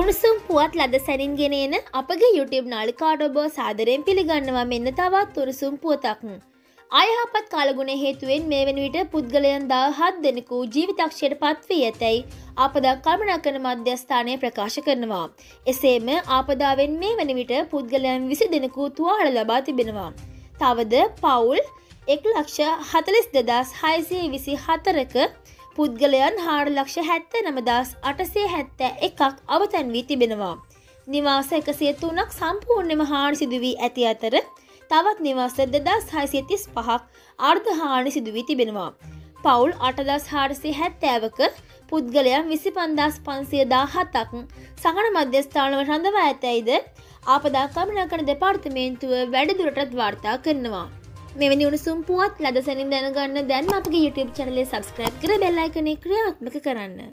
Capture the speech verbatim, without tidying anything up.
උණුසුම් පුවත් ලද සැනින් ගෙන එන අපගේ YouTube නාලිකාවට ඔබ සාදරයෙන් පිළිගන්නවා. මෙන්න තවත් උණුසුම් පුවතක්. අයහපත් කාලගුණ හේතුවෙන් මේ වන විට පුද්ගලයන් දහහත් දෙනෙකු ජීවිතක්ෂයට පත් වී ඇතැයි ආපදා කළමනාකරන මධ්‍යස්ථානය ප්‍රකාශ කරනවා. එසේම ආපදාවෙන් මේ වන විට පුද්ගලයන් විසි දෙනෙකු තුවාල ලබා තිබෙනවා. තවද පවුල් එක් ලක්ෂ හතළිස් දෙදාස් හයසිය විසි හතරක පුද්ගලයන් හාර ලක්ෂ හැත්තෑ නමදාස් අටසිය හැත්තෑ එකක් අවතැන් වී තිබෙනවා. නිවාස එකසිය තුනක් සම්පූර්ණයම හානි සිදු වී ඇති අතර තවත් නිවාස දෙදාස් හයසිය තිස් පහක් අර්ධ හානි සිදු වී තිබෙනවා. පවුල් අටදාස් හාරසිය හැත්තෑවක පුද්ගලයන් විසි පන්දාස් පන්සිය දාහතක් සහන මධ්‍යස්ථානවල රඳවා ඇතැයිද ආපදා කළමනාකරන දෙපාර්තමේන්තුව වැඩිදුරටත් වාර්තා කරනවා. මෙවැනි උණුසුම් පුවත් ලද සැනින් දැනගන්න දැන් අපගේ YouTube channel එක subscribe කර bell icon එක ක්‍රියාත්මක කරන්න.